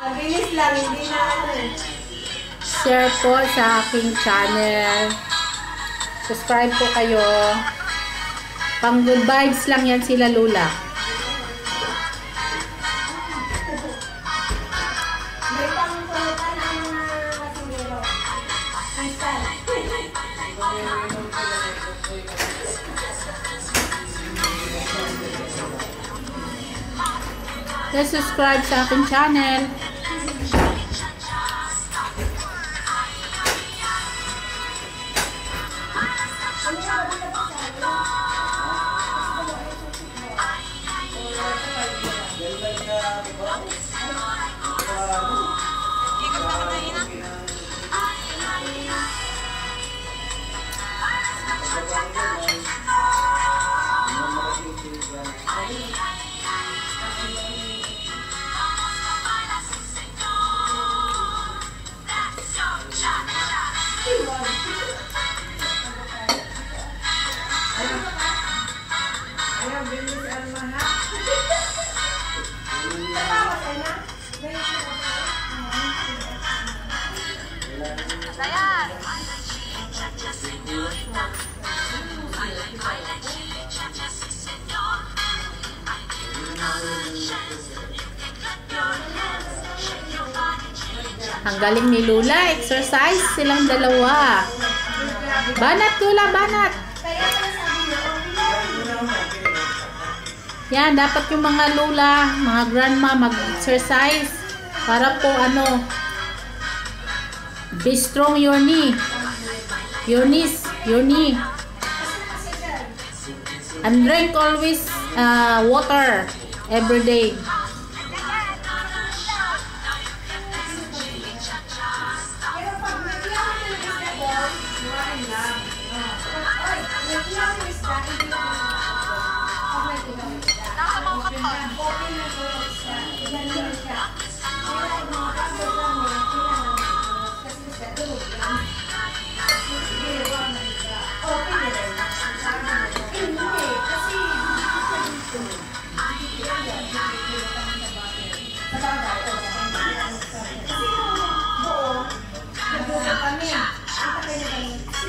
Mabilis lang, hindi na ano eh. Share po sa aking channel. Subscribe po kayo. Pang good vibes lang yan sila Lula. May pang-pulutan ang masinero. Kristal. Let's subscribe sa aking channel. Ang galing ni Lula, exercise silang dalawa. Banat Lula, banat. Yan, dapat yung mga Lula, mga grandma mag-exercise para po ano, be strong your knee. Your knees, your knee. And drink always water every day.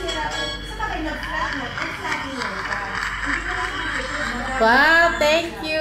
Wow, thank you.